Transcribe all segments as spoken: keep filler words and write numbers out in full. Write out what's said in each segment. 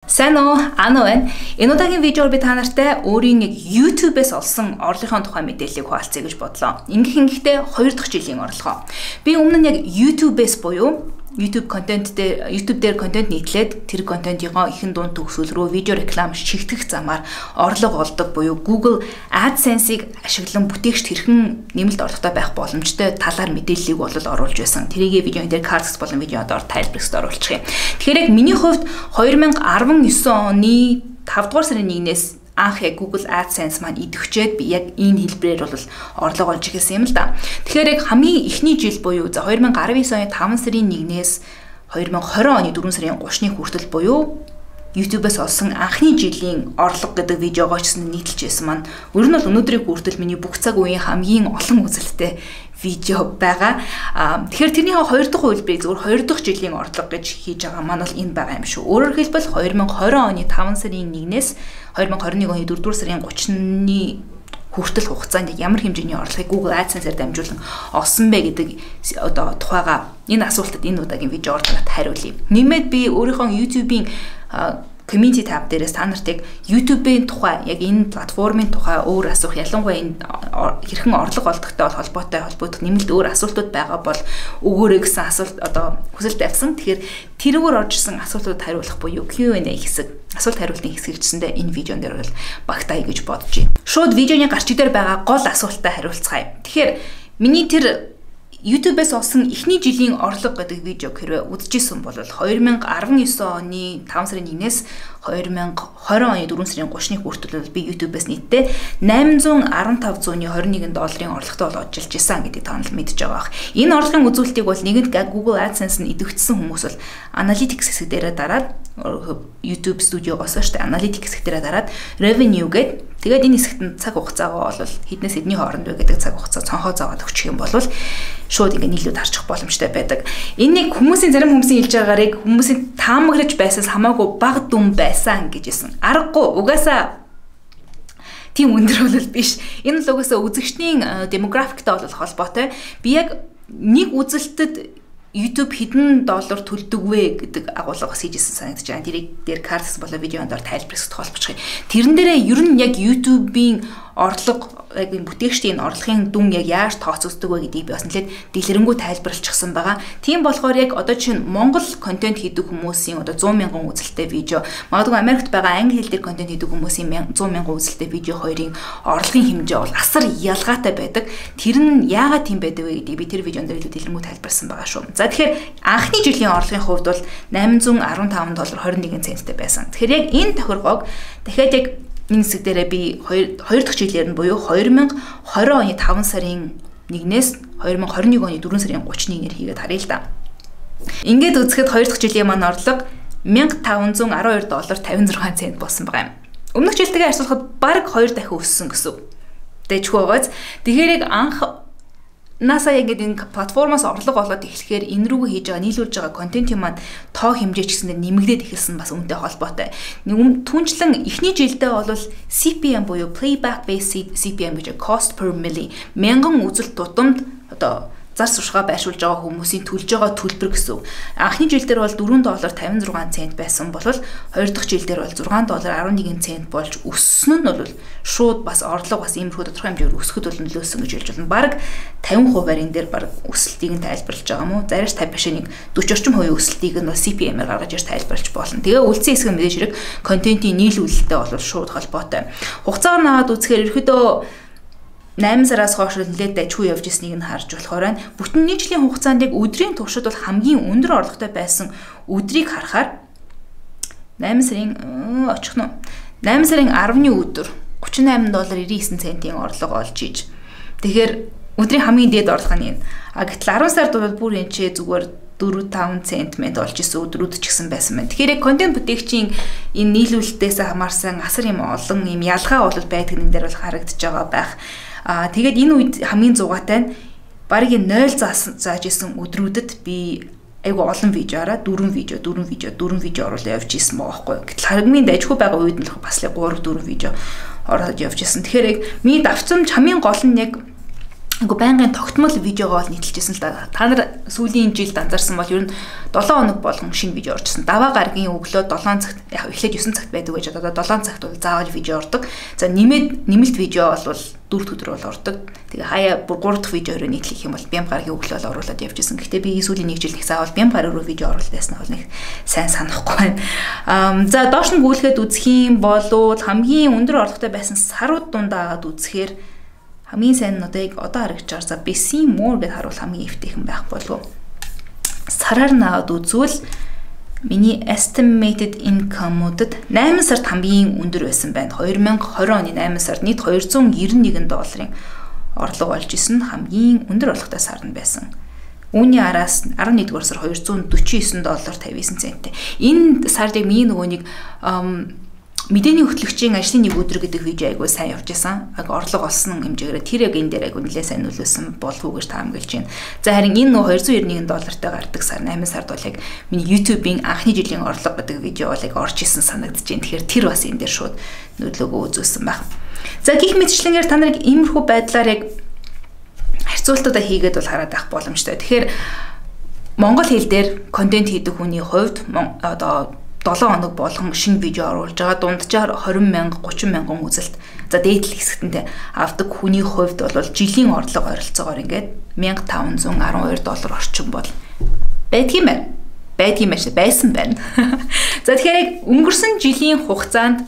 Сайн уу? Ано байна. Энэ удаагийн видеоор би та нартай өөрийн яг YouTube-ээс олсон орлогын тухай мэдээллийг хуваалцъя гэж бодлоо. Ингэх ингэхдээ хоёр дахь жилийн орлогоо. Би өмнө нь яг YouTube-ээс буюу YouTube контент дээр YouTube дээр контент нийтлээд тэр контентийнхоо ихэн дунд төгсгөл рүү видео реклам шигтгэх замаар орлого олдог буюу Google AdSense-ийг ашиглан бүтээгчд хэрхэн нэмэлт орлоготой байх боломжтой талаар мэдээллийг бол оруулж байсан. Тэрийг видеон дээр картекс болон видеодоор тайлбарлахад оруулчих юм. Тэгэхээр яг миний хувьд two thousand nineteen оны five дугаар сарын нэгнээс анх яг Google AdSense маань идэвхжээд би яг энэ хэлбэрээр бол орлого олж ирсэн юм л да. Тэгэхээр яг хамгийн эхний жил буюу за two thousand nineteen оны five сарын нэгнээс two thousand twenty оны four сарын thirty-ны хүртэл буюу YouTube-ээс олсон анхны жилийн орлого гэдэг видеогоо ч гэсэн нийтэлж байсан маань өөр нь бол өнөөдрийн хүртэл миний бүх цаг үеийн хамгийн олон үзэлттэй видео байгаа. Аа тэгэхээр тэрний хоёр дахь хувилбарыг зөвхөн хоёр дахь жилийн орлого гэж хийж байгаа маань бол энэ байгаа юм шүү. Өөрөөр хэлбэл two thousand twenty оны five сарын нэгнээс two thousand twenty-one оны four дугаар сарын thirty-ны хүртэл хугацаанд ямар хэмжээний орлогыг Google AdSense-ээр дамжуулан олсон бэ гэдэг одоо тухайга энэ асуултад энэ удаагийн видеоор танад хариулъя. Нэмээд би өөрийнхөө YouTube-ийн community tab дээрээс та нарт яг YouTube-ийн тухай яг энэ платформын тухай өөр асуух ялангуяа энэ хэрхэн орлого олдохтой холбоотой холбогдох нэмэлт өөр асуултууд байгаа бол өгөөрэй гэсэн асуулт одоо хүсэлт тавьсан. Тэгэхээр тэрүүгээр орж ирсэн асуултууд хариулах буюу Q and A хэсэг асуулт хариултын хэсэгчсэндээ энэ видеон дээр бол багтаая гэж бодож байна. Шууд видеоны гарч дээр байгаа гол асуултаа хариулцгаая. Тэгэхээр миний тэр YouTube-ээс олсон эхний жилийн орлого гэдэг видеог хэрвээ үзчихсэн бол two thousand nineteen оны five сарын нэгнээс two thousand twenty оны four сарын thirty-ны хүртэл би YouTube-ээс нийтдээ eight hundred fifteen twenty-one долларын орлоготой бол ажиллаж исэн гэдгийг та нар мэдж байгаа бах. Энэ орлогын үзүүлэлтийг бол нэгэнт Google AdSense нь идэвхжсэн хүмүүс бол Analytics хэсэг дээрээ дараад YouTube студиогоос шүү дээ Analytics хэсэг дээрээ дараад Revenue гэдэг тэгээд энэ хэсэгт нь цаг хугацаагаа бол хэднээс хэдний хооронд вэ гэдэг цаг хугацаа цонхоо заагаад өгчих юм бол шууд ингэ нийлүүд харчих боломжтой байдаг. Энийг хүмүүсийн зарим хүмүүсийн хэлж байгаагаар хүмүүсийн таамаглаж байсаас хамаагүй бага дүн байсан гэж хэлсэн. Аргагүй угаасаа тийм өндөр бол биш. Энэ л угаасаа үзэгчдийн демографиктай бол холбоотой. Би яг нэг үзэлтэд YouTube хэдэн доллар төлдөг вэ гэдэг агуулга бас хийжсэн санагдаж байна. Тэрийг дээр картекс болоо видеонд тайлбарлах тохиолбочих. Тэрэн дээрээ ер нь яг YouTube-ийн орлого яг энэ бүтээгчдийн орлогын дүн яг яаж тооцогддог вэ гэдгийг би бас нэлээд дэлгэрэнгүй тайлбарлчихсан байгаа. Тийм болохоор яг одоо чинь Монгол контент хийдэг хүмүүсийн одоо one hundred мянган үзэлттэй видео, магадгүй Америкт байгаа англи хэл дээр контент хийдэг хүмүүсийн one hundred мянган үзэлттэй видео хоёрын орлогын хэмжээ бол асар ялгаатай байдаг. Тэр нь яагаад тийм байдаг вэ гэдгийг би тэр видеонд илүү дэлгэрэнгүй тайлбарсан байгаа шүү. За тэгэхээр анхны жилийн орлогын хувьд бол eight hundred fifteen доллар twenty-one центтэй байсан. Тэгэхээр яг энэ тохиргоог дахиад яг энэ хэсэг дээрээ би хоёр дахь жилээр нь буюу two thousand twenty оны five сарын нэгнээс two thousand twenty-one оны four сарын thirty-нээр хийгээд харъя л да. Ингээд үзэхэд хоёр дахь жилийн маань орлого one thousand five hundred twelve доллар fifty-six цент болсон байгаа юм. Өмнөх жилтэйгээ харьцуулахад бараг two дахин өссөн гэсэн. Дэжгүй байгааз. Тэгэхээр яг анх NASA яг энэ платформоос орлого олоод эхлэхээр энэ рүүгээ хийж байгаа нийлүүлж байгаа контентын маань тоо хэмжээ ч гэсэндээ нэмэгдээд ихэлсэн бас үүнтэй холбоотой. Нэг түнчлэн эхний жилдээ бол C P M буюу playback based C P M гэж cost per milli мянган үзэлт тутамд одоо зар суртахаа байршуулж байгаа хүмүүсийн төлж байгаа төлбөр гэсэн. Анхны жил дээр бол four доллар fifty-six цент байсан бол хоёр дахь жил дээр бол six доллар eleven цент болж өссөн нь бол шууд бас орлого бас иймэрхүү тодорхой хэмжээгээр өсөхөд бол нөлөөсөн гэж хэлж байна. Бараг fifty percent-ийн дээр бараг өсөлтийг нь тайлбарлаж байгаа мó. Зарим fifty биш нэг forty орчим хувийн өсөлтийг нь C P M-ээр гаргаж ирж тайлбарлаж болно. Тэгээ үлдсэн хэсэг мэдээж хэрэг контентын нийлүүлэлттэй бол шууд холбоотой. Хугацаагаар наваад үзэхээр ерөөдөө eight сараас хойш нэлээд дайчгүй явж ирснийг нь харж болохоор байна. Бүтэн нэг жилийн хугацаанд яг өдрийн туршид бол хамгийн өндөр орлоготой байсан өдрийг харахаар eight сарын очих нь eight сарын ten-ны өдөр thirty-eight доллар ninety-nine центийн орлого олж иж. Тэгэхээр өдрийн хамгийн дээд орлого нь энэ. А гэтэл ten сард бол бүр энэ ч зүгээр four five цент мэд олж исэн өдрүүд ч гэсэн байсан байна. Тэгэхээр контент бүтээгчийн энэ нийлүүлэлтээс хамаарсан асар юм олон юм ялгаа бол байдаг нэг дээр бол харагдаж байгаа байх. Аа тэгээд энэ үед хамгийн зугаатай нь бараг zero зааж исэн өдрүүдэд би айгу олон видеораа four видео, four видео, four видео оруулаад явж исэн байгаа байхгүй. Гэтэл хамгийн дайжгүй байгаа үед нь л бас л three four видео ороод явж исэн. Тэгэхээр яг миний давцамж хамгийн гол нь яг Ингээ байнгын тогтмол видеогоо л нийтэлжсэн л да. Та нар сүүлийн жилд анзаарсан бол ер нь долоо хоног болгон шинэ видео орчихсон. Даваа гарагийн өглөө долоон цагт яг эхлээд девять цагт байдаг гэж одоо долоон цагт бол заавал видео ордог. За нэмээд нэмэлт видео бол дөрөв өдөр бол ордог. Тэгээ хаяа бүр гурав дахь видеороо нийтлэх юм бол бям гарагийн өглөө л оруулаад явжсэн. Гэхдээ би сүүлийн нэг жил их заавал бям гараг руу видео оруулаад байсан бол нэг сайн санахгүй байна. Аа за доош нь гүйлгээд үзэх юм бол хамгийн өндөр орлоготой байсан сарууд дундаа агаад үзэхээр хамгийн сайн нь одоо яг одоо харагдчихаар за би see more гэж харуул хамгийн эвтэйхэн байх болов. Сараар наваад үзвэл миний estimated income-удад найман сард хамгийн өндөр байсан байна. две тысячи двадцать оны найман сард нийт двести девяносто один долларын орлого болж исэн хамгийн өндөр орлоготой сар нь байсан. Үүний араас eleventh сар two hundred forty-nine доллар fifty-nine центтэй. Энэ сард яг миний нөгөө нэг мэдээний хөтлөгчийн ажлын нэг өдөр гэдэг видео айгуу сайн явж байсан. Аг орлого олсон хэмжээгээр тэр яг энэ дээр айгуу нэлээд сайн нөлөөсөн болов уу гэж таамаглаж байна. За харин энэ нөө two hundred ninety-one доллартай гардаг сар eight сард бол яг миний YouTube-ийн анхны жилийн орлого гэдэг видео бол яг орж исэн санагдаж байна. Тэгэхээр тэр бас энэ дээр шууд нөлөөгөө үзүүлсэн байна. За гих мэтчлэнгээр та нарыг иймэрхүү байдлаар яг харьцуултуудаа хийгээд бол хараад байх боломжтой. Тэгэхээр монгол хэл дээр контент хийдэг хүний хувьд одоо долоо хоног болгон шинэ видео оруулж байгаа дунджаар twenty мянга thirty мянган үзэлт. За дээдл хэсэгтээ авдаг хүний хувьд бол жилийн орлого ойролцоогоор ингээд five thousand one hundred twelve доллар орчим бол байдгийн байна. Байдгийн маш байсан байна. За тэгэхээр яг өнгөрсөн жилийн хугацаанд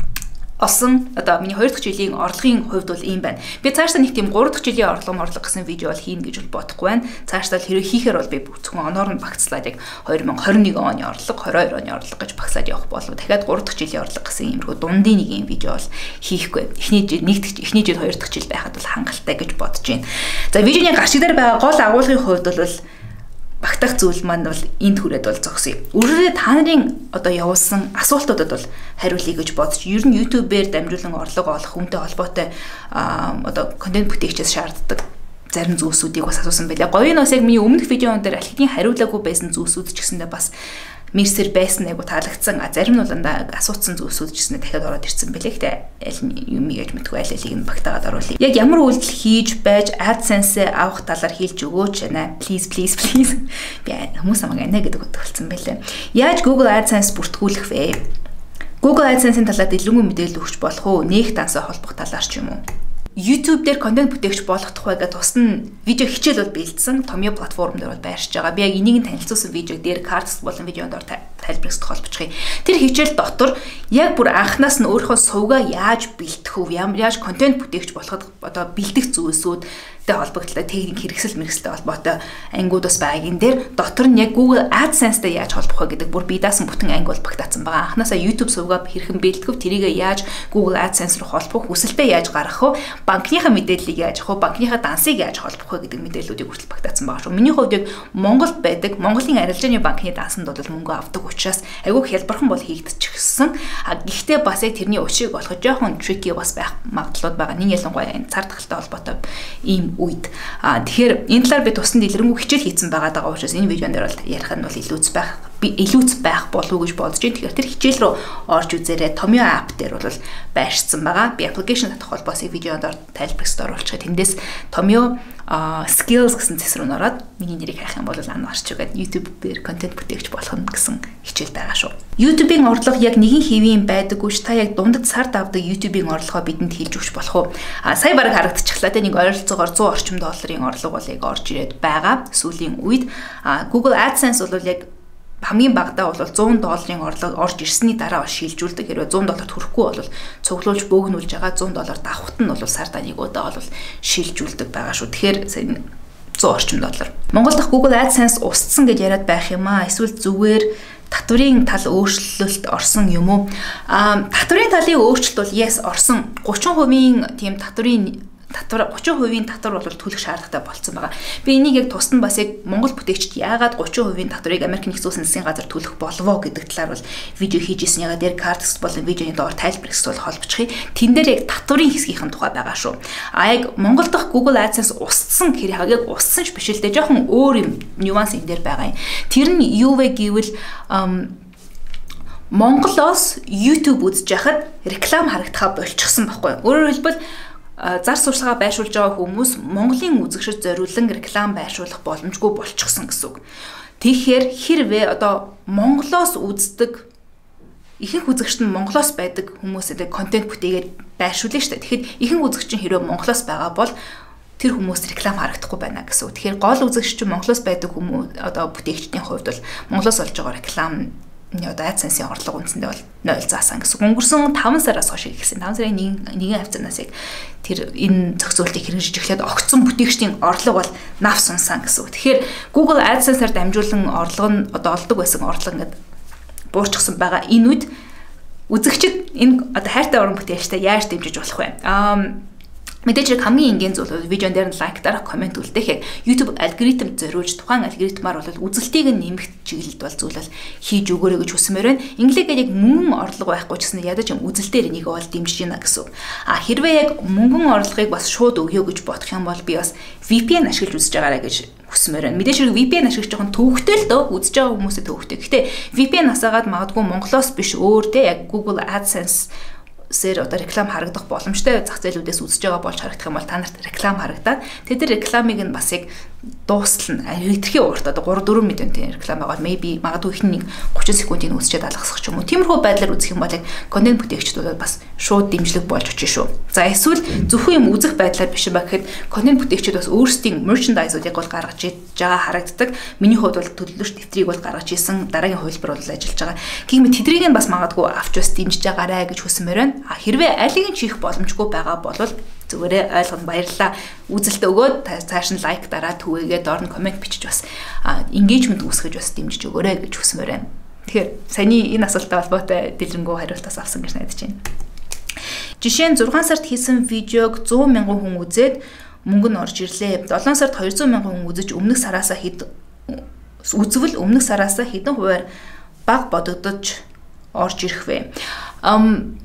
осон одоо миний хоёр дахь жилийн орлогын хувьд бол ийм байна. Би цаашдаа нэг тийм гурав дахь жилийн орлого орлого гэсэн видео бол хийнэ гэж бол бодохгүй байна. Цаашдаа л хэрэг хийхээр бол би зөвхөн оноор нь багцлаад яг twenty twenty-one оны орлого, twenty-two оны орлого гэж багцлаад явах болов. Дахиад гурав дахь жилийн орлого гэсэн иймэрхүү дундын нэг юм видео бол хийхгүй. Эхний жил нэг дахь эхний жил хоёр дахь жил байхад бол хангалттай гэж бодож байна. За видеоны гашиг дээр байгаа гол агуулгын хувьд бол багтах зүйл маань бол энд хүрээд бол зогсъё. Үргэлжлээд та нарын одоо явуулсан асуултуудад бол хариулъя гэж бодож, ер нь YouTube-ээр дамжуулан орлого олох хүнтэй холбоотой одоо контент бүтээгчээс шаарддаг зарим зүйлсүүдийг бас асуусан байлаа. Говийн бас яг миний өмнөх видеон дээр алхтын хариулаагүй байсан зүйлсүүд ч гэсэндээ бас мэрсэр байсан айгу таалагдсан. Зарим нь бол андаа асууцсан зүйлсүүд ч гэсэндээ дахиад ороод ирсэн байлээ. Гэтэ аль нь юм яаж мэдгүй аль алийг нь багтаагаад оруулъя. Яг ямар үйлдэл хийж байж AdSense авах талаар хэлж өгөөч байна. Please please please. Би хүмүүс амаг анаа гэдэг утга болсон байлээ. Яаж Google AdSense бүртгүүлэх вэ? Google AdSense-ийн талаар дэлгэрэнгүй мэдээлэл өгч болох уу? Нээх дансаа холбох талаар ч юм уу? YouTube дээр контент бүтээгч болох тухай гэдэг тусна видео хичээл бол бэлдсэн. Томьёо платформ дээр бол байршиж байгаа. Би яг энийг танилцуулсан видеог дээр картс болон видеонд ор тайлбарлах холбочихъя. Тэр хичээл дотор яг бүр анханаас нь өөрийнхөө сувгаа яаж бэлтэх вэ? Яаж контент бүтээгч болоход одоо бэлдэх зүйлсүүд холбогдлоо техник хэрэгсэл мэргэсэлтэй холбоотой ангиуд бас байгаа. Энэ дээр дотор нь яг Google AdSense-тэй яаж холбох вэ гэдэг бүр би даасан бүтэн анги бол багтаацсан байгаа. Анхнаасаа YouTube сувгаа хэрхэн бэлтгэв, тэрийгээ яаж Google AdSense руу холбох, хүсэлтэд яаж гаргах вэ? Банкныхаа мэдээллийг яаж авах вэ? Банкныхаа дансыг яаж холбох вэ гэдэг мэдээллүүдийг хүртэл багтаацсан байгаа шүү. Миний хувьд яг Монголд байдаг, Монголын арилжааны банкны дансанд бол мөнгө авдаг учраас айгүй хялбархан бол хийгдчихсэн. А гэхдээ бас яг тэрний учрыг олоход жоохон tricky бас байх магадлалууд байгаа. Нэг ялангуяа энэ цар тахалтай холбоотой ийм үед. А тэгэхээр энэ талаар би тусанд дэлгэрэнгүй хичээл хийсэн байгаа даа учраас энэ видеон дээр бол ярих нь бол илүүц байх би илүүц байх болов уу гэж бодож байна. Тэгэхээр тэр хичээл рүү орж үзээрэй. Томьёо app дээр бол байршсан байгаа. Би application татах холбоосыг видеонд тайлбарсад оруулчихад тэндээс Томьёо skills гэсэн зэс рүү ороод миний нэрийг хайх юм бол ан орч үгээд YouTube-ээр контент бүтээгч болох нь гэсэн хичээл байгаа шүү. YouTube-ийн орлого яг нэгэн хэвийн байдаггүй ш. Та яг дундад сард авдаг YouTube-ийн орлогоо бидэнд хэлж өгч болох уу? А сая бараг харагдчихлаа те нэг ойролцоогоор one hundred орчим долларын орлого бол яг орж ирээд байгаа сүүлийн үед. А Google AdSense бол яг хамгийн багадаа бол one hundred долларын орлого орж ирсний дараа бол шилжүүлдэг. Хэрвээ one hundred долларт хүрэхгүй бол цуглуулж бөөгнүүлж байгаа one hundred доллар давхт нь бол сард нэг удаа бол шилжүүлдэг байгаа шүү. Тэгэхээр one hundred орчим доллар. Монгол дахь Google AdSense устсан гэж яриад байх юм аа. Эсвэл зүгээр татврын тал өөрчлөлт орсон юм уу? Аа татврын талын өөрчлөлт бол yes орсон. thirty percent тийм татврын татвар thirty percent татвар бол төлөх шаардлагатай болсон байгаа. Би энийг яг тусад бас яг Монгол бүтээгчид яагаад thirty percent татварыг Америк нэгдсэн улсын засгийн газар төлөх болов гэдэг талаар бол видео хийж ирсэн. Ягаад дээр картекст болон видеоны доор тайлбарлах бол холбочихъя. Тэн дээр яг татврын хэсгийнхэн тухай байгаа шүү. А яг Монгол дахь Google AdSense устсан хэрэг яг устсан ч биш л дээ. Жохон өөр юм нюанс энэ дээр байгаа юм. Тэр нь юу вэ гэвэл Монголоос YouTube үзэж яхад реклам харагдахаа болчихсон байхгүй. Өөрөөр хэлбэл зар сурталчилгаа байршуулж байгаа хүмүүс Монголын үзэгчид зориулан реклам байршуулах боломжгүй болчихсон гэсэн үг. Тэгэхээр хэрвээ одоо Монголоос үздэг ихэнх үзэгчид нь Монголоос байдаг хүмүүсээ контент бүтээгээр байршуулна шүү дээ. Тэгэхэд ихэнх үзэгч нь хэрвээ Монголоос байгаа бол тэр хүмүүс реклам харагдахгүй байна гэсэн үг. Тэгэхээр гол үзэгч чинь Монголоос байдаг хүмүүс одоо бүтээгчдийн хувьд бол Монголоос олж байгаа реклам одоо AdSense-ийн орлого үндсэндээ бол нуль заасан гэсэн. Өнгөрсөн таван сараас хойш ихсэн. таван сарын нэгэн хавцанаас яг тэр энэ зохицуултыг хэрэгжиж эхлээд огцсон бүтээгчдийн орлого бол нав сунсан гэсэн. Тэгэхээр Google AdSense-аар дамжуулан орлого нь одоо олдог байсан орлого ингээд буурчихсан байгаа. Энэ үед үзэгчид энэ одоо хайртай уран бүтээлчтэй яаж дэмжиж болох вэ? Аа мэдээж хамгийн энгийн зүйл бол видеон дээр нь лайк дарах, комент үлдээх. YouTube алгоритм зориулж тухайн алгоритмаар бол үзэлтийг нь нэмэх чиглэлд бол зүйл бол хийж өгөөрэй гэж хүсмээр байна. Инглигээр яг мөнгөн орлого байхгүй ч гэсэн ядаж юм үзэлтээр энийг бол дэмжиж байна гэсэн. А хэрвээ яг мөнгөн орлогыг бас шууд өгье гэж бодох юм бол би бас V P N ашиглаж үзэж байгаарай гэж хүсмээр байна. Мэдээж V P N ашиглаж жоохон төвөгтэй л дөө үзэж байгаа хүмүүсээ төвөгтэй. Гэхдээ V P N асаагаад магадгүй Монголоос биш өөр те яг Google AdSense сэр одоо реклам харагдах боломжтой зах зээлүүдээс үзэж байгаа болж харагдах юм бол та нарт реклам харагдаад тэд нар рекламыг нь бас яг дуустал нь хэтэрхий урт одоо тhree four минутын реклам байгаа maybe магадгүй ихний thirty секундыг үзчихэд алгасах ч юм уу. Тиймэрхүү байдлаар үзэх юм бол яг контент бүтээгчдүүд бол бас шууд дэмжлэг болж очиж шүү. За эсвэл зөвхөн юм үзэх байдлаар биш ба гэхэд контент бүтээгчид бас өөрсдийн merchandise-уудыг бол гаргаж иж байгаа харагддаг. Миний хувьд бол төлөвлөлт дэвтрийг бол гаргаж исэн, дараагийн хувилбар бол ажиллаж байгаа. Гэхдээ тэдрийг нь бас магадгүй авч бас дэмжиж байгаарай гэж хүсмээр байна. А хэрвээ алийг нь чих боломжгүй байгаа бол зүгээрээ ойлгоно, баярлалаа. Үзэлт өгөөд цааш нь лайк дараад түгээгээд доор нь комент бичиж бас engagement үүсгэж бас дэмжиж өгөөрэй гэж хүсмээр байна. Тэгэхээр саяны энэ асуулттай холбоотой дэлгэрэнгүй хариултаас авсан гэж найдаж байна. Жишээ нь six сард хийсэн видеог one hundred мянган хүн үзээд мөнгө нь орж ирлээ. seven сард two hundred мянган хүн үзэж өмнөх сараасаа хэд үзвэл өмнөх сараасаа хэдэн хувиар бага бодогдож орж ирэх вэ? Ам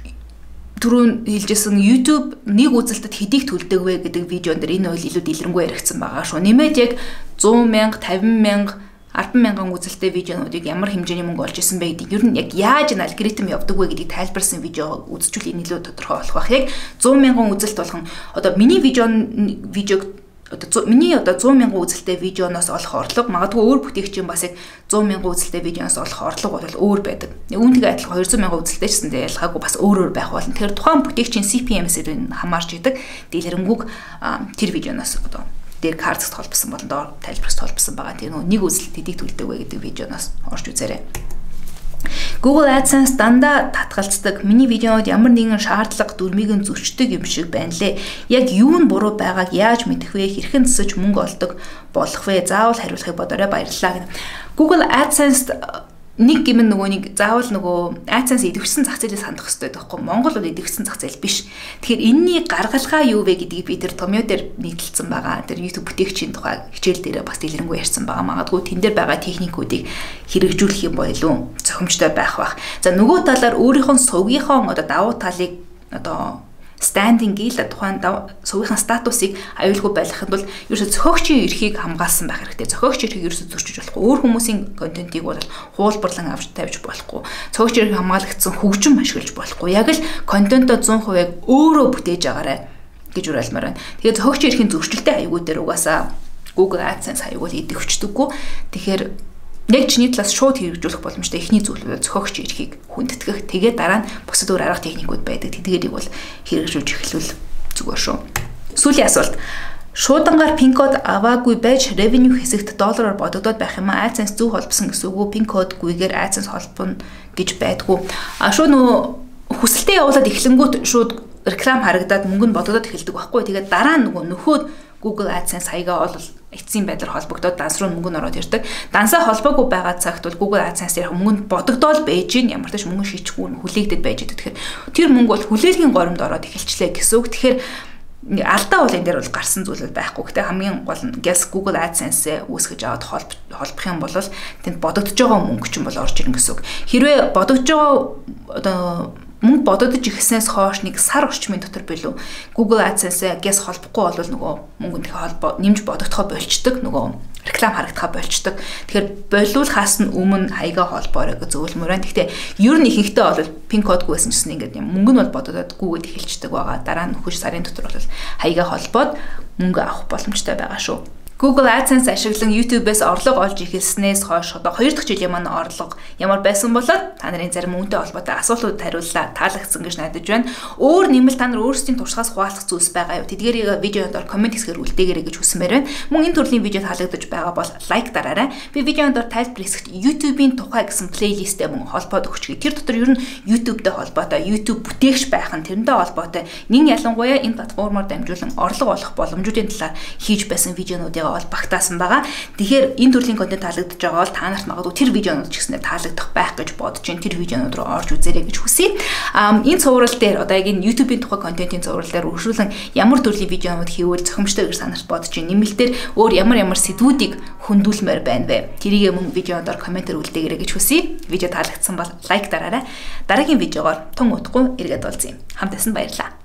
түрүүн хэлжсэн YouTube нэг үзэлтэд хэдийг төлдөг вэ гэдэг видеон дээр энэ бол илүү дэлгэрэнгүй яригдсан байгаа шүү. Нэмээд яг one hundred мянга, fifty мянга, ten мянган үзэлттэй видеонуудыг ямар хэмжээний мөнгө олж исэн бэ гэдэг. Ер нь яг яаж энэ алгоритм явдаг вэ гэдгийг тайлбарсан видео үзчихвэл энэ илүү тодорхой болох байх. Яг one hundred мянган үзэлт болгон одоо миний видеон видеог одоо миний одоо one hundred мянган үзэлттэй видеоноос олох орлого магадгүй өөр бүтээгчийн бас яг one hundred мянган үзэлттэй видеоноос олох орлого бол өөр байдаг. Үүнтэйгээ адилхан two hundred мянган үзэлттэй ч гэсэндээ ялгаагүй бас өөр өөр байх болно. Тэгэхээр тухайн бүтээгчийн C P M-ээр хамаарч идэг дэлгэрэнгүй тэр видеоноос одоо дээр картс холбосон болон доор тайлбарс холбосон байгаа. Тэр нэг үзэлт хэдийг төлдөг вэ гэдэг видеоноос орж үзээрэй. Google AdSense дандаа татгалздаг. Миний видеод ямар нэгэн шаардлага дүрмийг нь зөрчдөг юм шиг байна лээ. Яг юу нь буруу байгааг яаж мэдэх вэ? Хэрхэн засаж мөнгө олдог болох вэ? Заавал хариулахыг бодорой, баярлалаа. Google AdSense нэг гэмн нөгөө нэг заавал нөгөө AdSense идэвхсэн зах зээлээс хандах хэрэгтэй байхгүй. Монгол бол идэвхсэн зах зээл биш. Тэгэхээр энэний гаргалгаа юу вэ гэдгийг би тэр томьёо дээр нийтлэлсэн байгаа. Тэр YouTube бүтээгчийн тухай хичээл дээр бас дэлгэрэнгүй ярьсан байгаа. Магадгүй тэн дээр байгаа техникүүдийг хэрэгжүүлэх юм болов зохимжтой байх бах. За нөгөө талаар өөрийнхөө сувгийнхоо одоо давуу талыг одоо стандингийг л тухайн сувгийнхаа статусыг аюулгүй байлгахад бол ерөөсө зохиогчийн эрхийг хамгаалсан байх хэрэгтэй. Зохиогч эрхийг ерөөсө зөрчиж болохгүй. Өөр хүмүүсийн контентийг бол хуулбарлан авч тавьж болохгүй. Зохиогч эрхийг хамгаалагдсан хөгжим ашиглаж болохгүй. Яг л контентоо one hundred percent өөрөө бүтээж агаарай гэж уриалмаар байна. Тэгээд зохиогч эрхийн зөрчилтэй хаягууд дээр угаасаа Google AdSense хаягуул идэвхждэггүй. Тэгэхээр яг чиний талаас шууд хэрэгжүүлэх боломжтой эхний зүйл бол зохиогч эрхийг хүндэтгэх. Тэгээд дараа нь бусад өөр арга техникүүд байдаг. Тэдгээрийг бол хэрэгжүүлж эхлүүл зүгээр шүү. Сүүлийн асуулт. Шуудангаар пин код аваагүй байж revenue хэсэгт доллараар бодогдоод байх юм аа. AdSense зөв холбосон гэсэн үг үү? Пин кодгүйгээр AdSense холбоно гэж байдгүй. А шууд нөгөө хүсэлтэд явуулаад эхлэнгүүт шууд реклам харагдаад мөнгө нь бодогдоод эхэлдэг байхгүй. Тэгээд дараа нь нөгөө нөхөд Google AdSense хаягаа бол эцсийн байдлаар холбогдоод данс руу мөнгө нь ороод ирдэг. Дансаа холбоогүй байгаа цагт бол Google AdSense-ээр мөнгө нь бодогдоод байж гин ямар ч мөнгө шийчихгүй хүлээгдэд байж идэг. Тэгэхээр тэр мөнгө бол хүлээлгийн горимд ороод эхэлчлээ гэсэн үг. Тэгэхээр алдаа бол энэ дээр бол гарсан зүйл байхгүй. Гэтэ хамгийн гол нь гэс Google AdSense-ээ үүсгэж аваад холбох юм бол тэнд бодогдож байгаа мөнгө чинь бол орж ирнэ гэсэн үг. Хэрвээ бодогдож байгаа одоо мөнгө бодогдож ихснээс хойш нэг сар орчмын дотор билүү Google AdSense-ээс холбохгүй бол нөгөө мөнгө нөх холбоо нэмж бодогдохоо болчдөг нөгөө реклам харагдахаа болчдөг. Тэгэхээр болиулахаас нь өмнө хаягаа холбоорой гэж зөвлөмөр байна. Гэхдээ ер нь ихэнхдээ бол пин кодгүй байсан чинь ингээд мөнгө нь бол бодогддаггүй гэд эхэлчихдэг байгаа. Дараа нь нөхөж сарын дотор бол хаягаа холбоод мөнгө авах боломжтой байгаа шүү. Google AdSense ашиглан YouTube-ээс орлого олж эхэлснээс хойш одоо хоёр дахь жилийн маань орлого ямар байсан болоод та нарын зарим үүнтэй холбоотой асуултууд хариуллаа, таалагдсан гэж найдаж байна. Өөр нэмэлт та нар өөрсдийн туршлагаас хуваалцах зүйлс байгаа юу? Тэдгээрийг видеодоор коммент хэсгээр үлдээгээрэй гэж хүсмээр байна. Мөн энэ төрлийн видео таалагдаж байгаа бол лайк дараарай. Би видеодоор тайлбар хэсэгт YouTube-ийн тухай гэсэн плейлисттэй мөн холбоод өгчгээ. Тэр дотор ер нь YouTube-тэй холбоотой, YouTube бүтээгч байх нь тэрнтэй холбоотой нин ялангуяа энэ платформоор дамжуулан орлого олох боломжуудын талаар хийж байсан видеонуудыг бол багтаасан байгаа. Тэгэхээр энэ төрлийн контент таалагдж байгаа бол та нарт магадгүй тэр видеонууд ч гэснээр таалагдах байх гэж бодож байна. Тэр видеонууд руу орж үзээрэй гэж хүсье. Аа энэ цуврал дээр одоо яг энэ YouTube-ийн тухай контентын цуврал дээр өршүүлэн ямар төрлийн видеонууд хийвэл зохимжтой гэж та нарт бодож байна. Нэмэлтээр өөр ямар ямар сэдвүүдийг хөндлөмөр байна вэ? Тэрийг мөн видеодоор комментээр үлдээгээрэй гэж хүсье. Видео таалагдсан бол лайк дараарай. Дараагийн видеогоор тун утгагүй эргээд уулзъя. Хамт байсан баярлалаа.